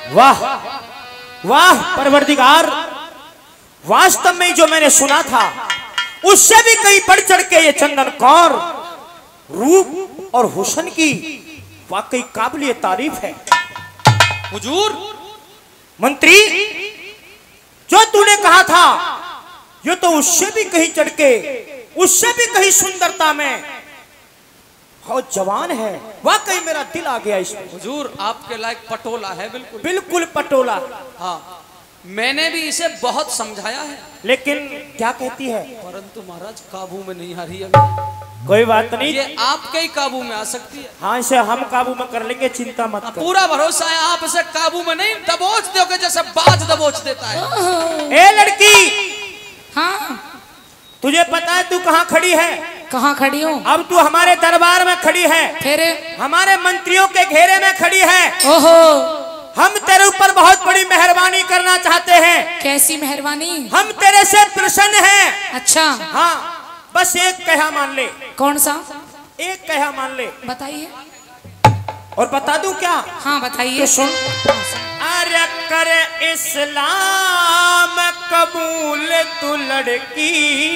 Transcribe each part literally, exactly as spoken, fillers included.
वाह वाह परवरदिगार, वास्तव में जो मैंने सुना था उससे भी कहीं बढ़ चढ़ के ये चंदन कौर रूप और हुस्न की वाकई काबिल तारीफ है। हुजूर मंत्री, जो तूने कहा था ये तो उससे भी कहीं चढ़ के, उससे भी कहीं सुंदरता में बहुत जवान है। वाकई मेरा दिल आ गया इसमें। हुजूर आपके लायक पटोला है, बिल्कुल बिल्कुल पटोला। हाँ, मैंने भी इसे बहुत समझाया है, लेकिन क्या कहती है? परंतु महाराज काबू में नहीं आ रही है। कोई बात नहीं, ये आपके ही काबू में आ सकती है। हाँ, इसे हम काबू में कर लेंगे, चिंता मत कर। पूरा भरोसा है, आप इसे काबू में नहीं दबोच दोगे जैसे बाज दबोच देता है। ए लड़की, हाँ तुझे पता है तू कहाँ खड़ी है? कहाँ खड़ी हूँ? अब तू हमारे दरबार में खड़ी है, फिर हमारे मंत्रियों के घेरे में खड़ी है। ओहो, हम तेरे ऊपर बहुत बड़ी मेहरबानी करना चाहते हैं। कैसी मेहरबानी? हम तेरे से प्रसन्न हैं। अच्छा, हाँ, बस एक कहा मान ले। कौन सा? एक कहा मान ले। बताइए। और बता दूं क्या? हाँ बताइए। तो सुन। अरे कर इस्लाम कबूल तू लड़की।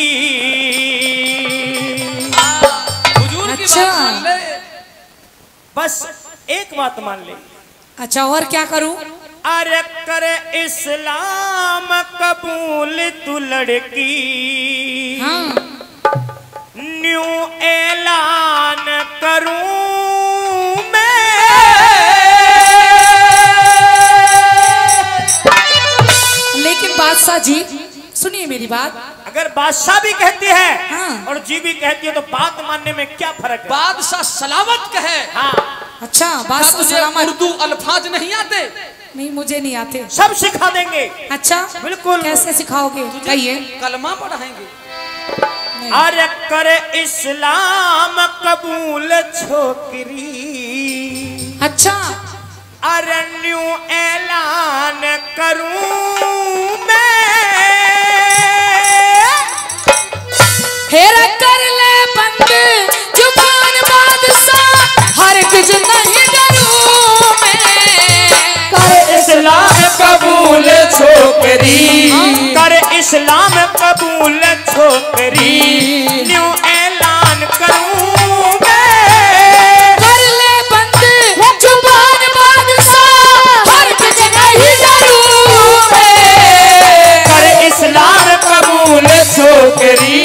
हुजूर की अच्छा। बात मान ले। बस एक बात मान ले। अच्छा, और क्या करूं? अरे कर इस्लाम कबूल तू लड़की। हाँ, न्यू ऐलान करूं मैं। लेकिन बादशाह जी सुनिए मेरी बात। अगर बादशाह भी कहती है हाँ। और जी भी कहती है तो बात मानने में क्या फर्क है? बादशाह सलामत कहे। हाँ, अच्छा, क्या बादशाह तुझे सलामत? उर्दू अल्फाज नहीं आते? नहीं, मुझे नहीं आते। सब सिखा देंगे। अच्छा, बिल्कुल। कैसे सिखाओगे? कहिए। कलमा पढ़ाएंगे। नहीं। अरे कर इस्लाम कबूल छोकरी। अच्छा, अरे न्यू ऐलान करूं मैं। हेरा कर ले बंद जुबान बादशाह, हर कुछ नहीं डरूं मैं। कर इस्लाम कबूल छोकरी। कर इस्लाम कबूल छोकरी। न्यू ऐलान करूं मैं। कर ले बंद जुबान बादशाह, हर कुछ नहीं डरूं मैं। कर इस्लाम कबूल छोकरी।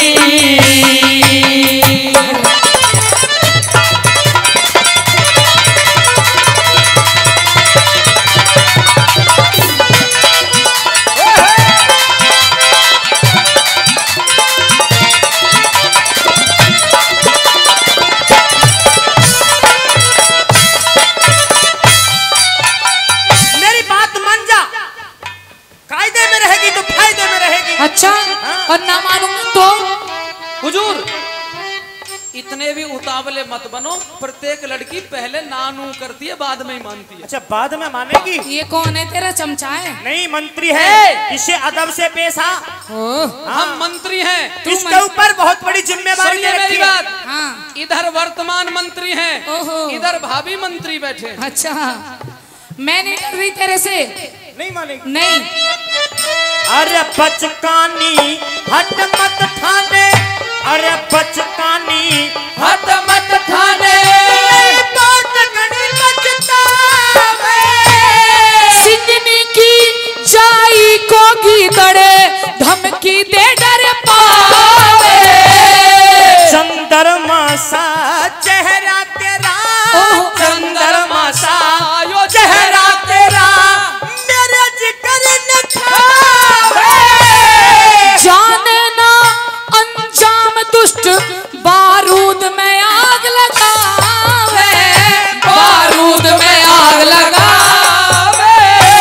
अच्छा, और ना मानूंगी तो? हुजूर इतने भी उतावले मत बनो। प्रत्येक लड़की पहले नानू करती है, बाद में ही मानती है। अच्छा, बाद में मानेगी? ये कौन है? तेरा चमचा है? नहीं, मंत्री है। इसे अदब से पेश आ। हम मंत्री हैं। इसके ऊपर बहुत बड़ी जिम्मेदारी सुनिए मेरी रखी है। बात। हाँ। इधर वर्तमान मंत्री हैं, ओहो। इधर भाभी मंत्री बैठे हैं। अच्छा, मैं नहीं डर रही तेरे से। नहीं मानेगी? नहीं। अरे बचकानी हट मत ठाने। अरे बचकानी हट मत खाने। बात गणी बचतावे। सिंगनी की जाई को गीदड़े, धमकी दे डर पावे। चंद्रमा सा चेहरा तेरा। ओह। चंद्रमा सा यो चेहरा तेरा। मेरे जिगर न खावे। जाने ना अंजाम दुष्ट, बारूद में आग लगावे। बारूद में आग लगावे।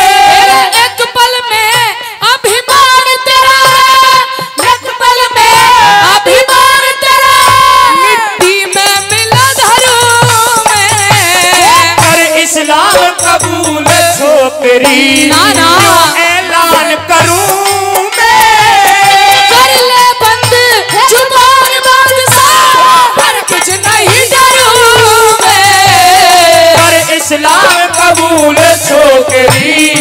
एक पल में अभिमान तेरा, एक पल में अभिमान तेरा, मिट्टी में मिला धरूं मैं। कर इस्लाम कबूल छोकरी। ना ना। ऐलान करूं मैं। कर ले बंद जुबान बादशाह, हर कुछ नहीं डरूं मैं। कर इस्लाम कबूल छोकरी।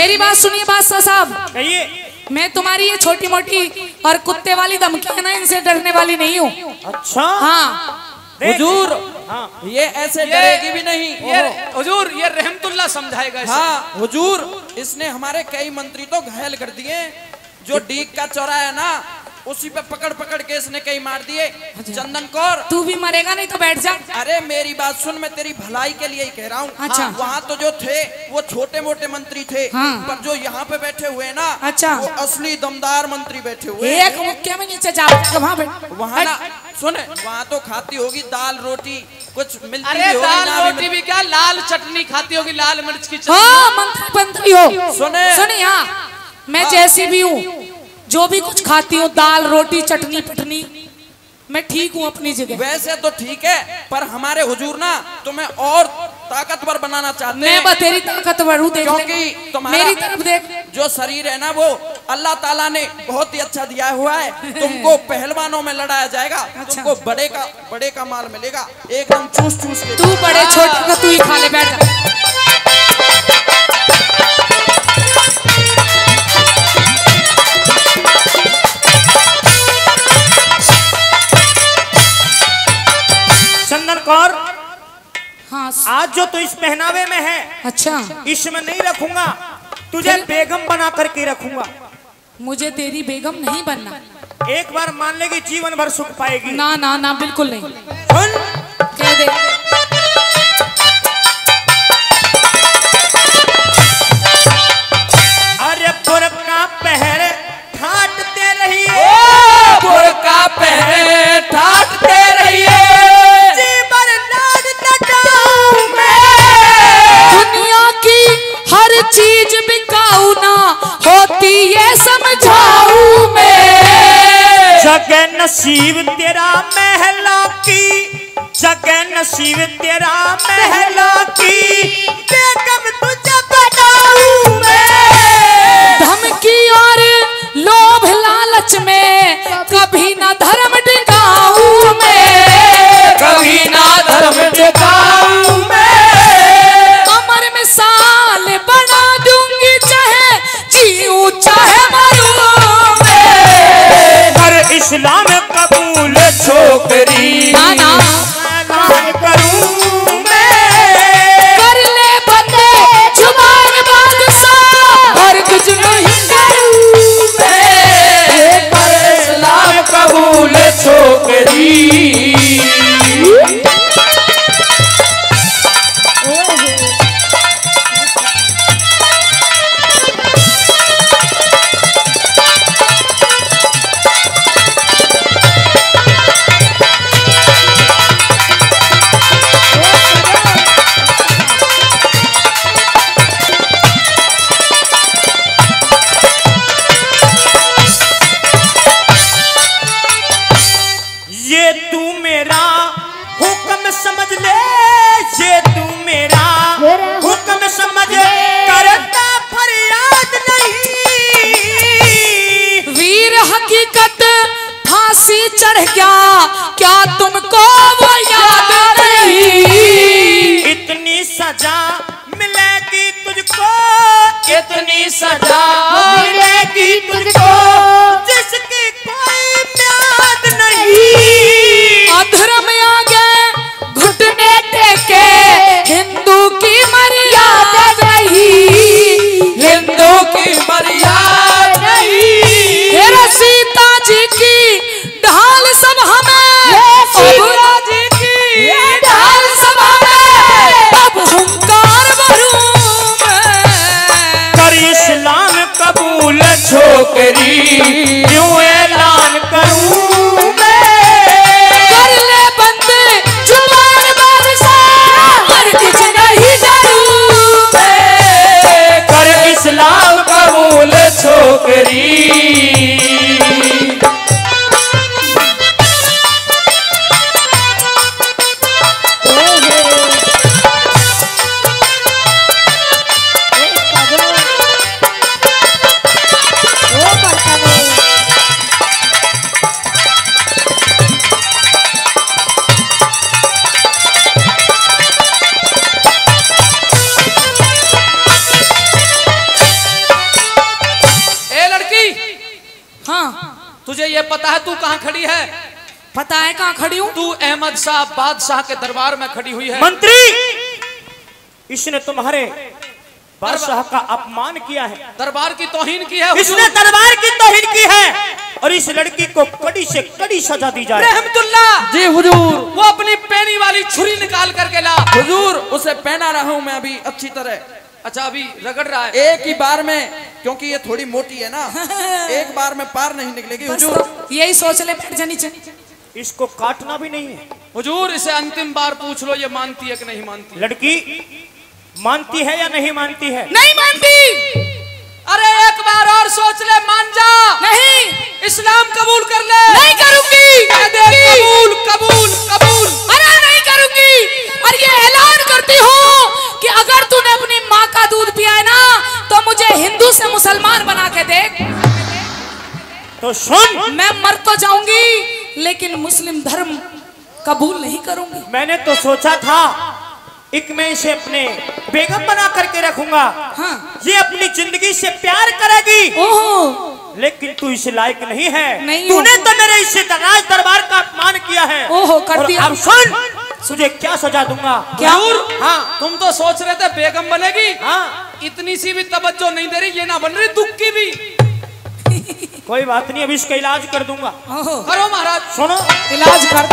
मेरी बात सुनिए बादशाह साहब, कहिए। मैं तुम्हारी ये छोटी मोटी और कुत्ते वाली धमकी है ना, इनसे डरने वाली नहीं हूँ। अच्छा हाँ हुजूर, हाँ। ये ऐसे डरेगी भी नहीं। ये हुजूर, ये रहमतुल्लाह समझाएगा इसे। हाँ हुजूर, इसने हमारे कई मंत्री तो घायल कर दिए। जो डीग का चौरा है ना, उसी पे पकड़ पकड़ के इसने कई मार दिए। चंदन कौर, तू भी मरेगा नहीं तो बैठ जा। अरे मेरी बात सुन, मैं तेरी भलाई के लिए ही कह रहा हूँ। अच्छा। हाँ, वहाँ तो जो थे वो छोटे मोटे मंत्री थे। हाँ। पर जो यहाँ पे बैठे हुए ना, अच्छा। वो असली दमदार मंत्री बैठे हुए। एक मुक्के में नीचे जा, वहाँ बैठ। वहाँ ना सुन, वहाँ तो खाती होगी दाल रोटी, कुछ मिलती अरे भी होगी दाल ना भी रोटी मिल- भी क्या, लाल चटनी खाती होगी, लाल मिर्च की चटनी। हाँ मंत्री मंत्री हो। सुने। सुनिए, हाँ मैं जैसी भी हूँ, जो भी कुछ खाती हूँ, दाल रोटी चटनी पटनी, मैं ठीक हूँ अपनी जगह। वैसे तो ठीक है, पर हमारे हुजूर ना तुम्हें और ताकतवर बनाना चाहते मैं हैं। बतेरी ताकतवर हूँ, देख ले। क्योंकि तुम्हारा मेरी तरफ देख। जो शरीर है ना, वो अल्लाह ताला ने बहुत ही अच्छा दिया हुआ है। तुमको पहलवानों में लड़ाया जाएगा। अच्छा। तुमको बड़े का बड़े का माल मिलेगा, एकदम चूस चूस के। तू बड़े छोटे का तू ही खा ले, बैठ जा। चंदन कौर, हाँ आज जो तू इस पहनावे में है, अच्छा, इसमें नहीं रखूंगा, तुझे फिर? बेगम बना करके रखूंगा। मुझे तेरी बेगम नहीं बनना। एक बार मान लेगी जीवन भर सुख पाएगी। ना ना ना, बिल्कुल नहीं। सुन, कह दे। अरे बुरका पहरे ठाटते रहिए, बुरका पहने ठाटते रहिए, जीवन लाड लटाऊं मैं। दुनिया की हर चीज बिकाऊ ना होती, ये समझाऊं मैं। जगह नसीब तेरा महला की, जगह नसीब तेरा महला की, बेगम तुझे बनाऊं मैं। धमकी और लोभ लालच में कभी ना धर्म टिकाऊं मैं। कभी ना धर्म टिकाऊं मैं। कमर में साल बना दूंगी, चाहे जीऊं चाहे मरूं मैं। पर इस्लाम कबूल छोकरी ना ना, ऐलान करूं मैं। कर ले बंदे जुबान बादशाह, और कुछ नहीं करूं मैं। पर इस्लाम कबूल छोकरी। ये तू मेरा हुक्म समझ ले, ये तू मेरा हुक्म समझ, करता फरियाद नहीं। वीर हकीकत फांसी चढ़ गया, क्या तुमको वो याद नहीं? इतनी सजा मिलेगी तुझको, कितनी सजा मिलेगी तुझको, जिसकी कोई म्याद नहीं। अधर्म आगे घुटने टेके, हिंदू की मर्यादा नहीं। हिंदू की मर्यादा नहीं। तेरा सीता जी की ढाल सब हमें, सीता जी की ढाल सब हमें, अब हुंकार भरूं मैं। कर इस्लाम कबूल छोकरी। ये पता है तू कहाँ खड़ी है? पता है कहाँ खड़ी हूँ? तू अहमद शाह बादशाह के दरबार में खड़ी हुई है। मंत्री, इसने तुम्हारे बादशाह का अपमान किया है, दरबार की तौहीन की है। इसने दरबार की तौहीन की है और इस लड़की को कड़ी से कड़ी सजा दी जाए। रहमतुल्लाह जी हुजूर। वो अपनी पेनी वाली छुरी निकाल करके ला। हुजूर उसे पहना रहा हूँ मैं अभी अच्छी तरह। अच्छा अभी रगड़ रहा है? एक ही बार में, क्योंकि ये थोड़ी मोटी है ना, एक बार में पार नहीं निकलेगी हुजूर। तो यही सोच ले, बैठ जा नीचे। इसको काटना भी नहीं है। हुजूर इसे अंतिम बार पूछ लो ये मानती है कि नहीं मानती। लड़की मानती है या नहीं मानती है? नहीं मानती। अरे एक बार और सोच ले, मान जा। नहीं, इस्लाम कबूल कर ले। नहीं करूंगी। कबूल कबूल कबूल। अरे नहीं करूंगी। और ये ऐलान करती हूँ कि अगर तूने अपनी माँ का दूध पिया है ना, तो मुझे हिंदू से मुसलमान बना के देख। तो सुन, मैं मर तो जाऊंगी लेकिन मुस्लिम धर्म कबूल नहीं करूंगी। मैंने तो सोचा था एक मैं इसे अपने बेगम बना करके रखूंगा। हाँ। ये अपनी जिंदगी से प्यार करेगी। ओहो, लेकिन तू इस लायक नहीं है। नहीं तूने हूँ। तो मेरे इस राज दरबार का अपमान किया है। ओहो, कर और दिया। अब सुन, तुझे क्या सजा दूंगा। क्या? हाँ, तुम तो सोच रहे थे बेगम बनेगी। हाँ, इतनी सी भी तवज्जो नहीं दे रही, ये ना बन रही दुख की भी। कोई बात नहीं, अब इसका इलाज कर दूंगा। ओहो, करो महाराज। सुनो, इलाज कर।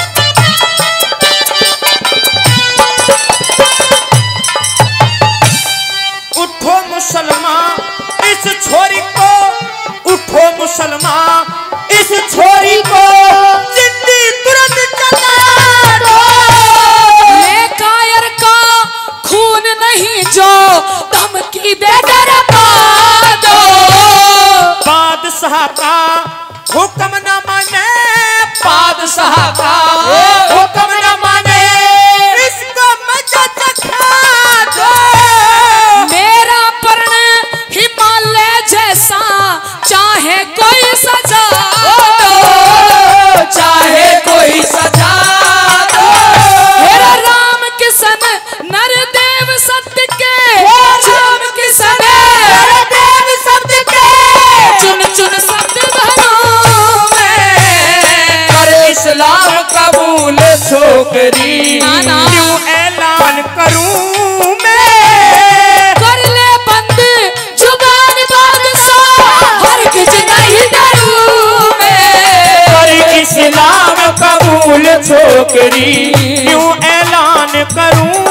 उठो मुसलमान इस छोरी को, उठो मुसलमान इस छोरी को, जिंदगी तुरंत जला दो। मैं कायर का खून नहीं जो धमकी दे डरवा दो। बादशाह का हुक्म न माने, बादशाह का हुक्म न माने, इसको मजा चखा दो। मेरा पर्ण हिमालय जैसा, चाहे कोई सजा दो, चाहे कोई सजा दो। मेरा राम किशन नरदेव सत्य के, राम किशन देव शब्द के, चुन चुन शब्द भरो मैं। कर इस्लाम कबूल छोकरी, ना ना, क्यों ऐलान करूं मैं। कर ले बंद जुबान बादशाह, हरगिज नहीं डरूं मैं। पर इस्लाम कबूल छोकरी, क्यों ऐलान करूं